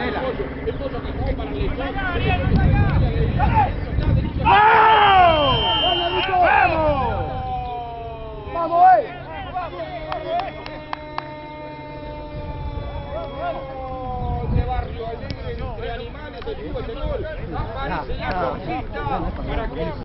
El pollo que jugó para el lechón. ¡Vamos, De Barrio Alegre, entre animales, el gol. Aparece la conquista para que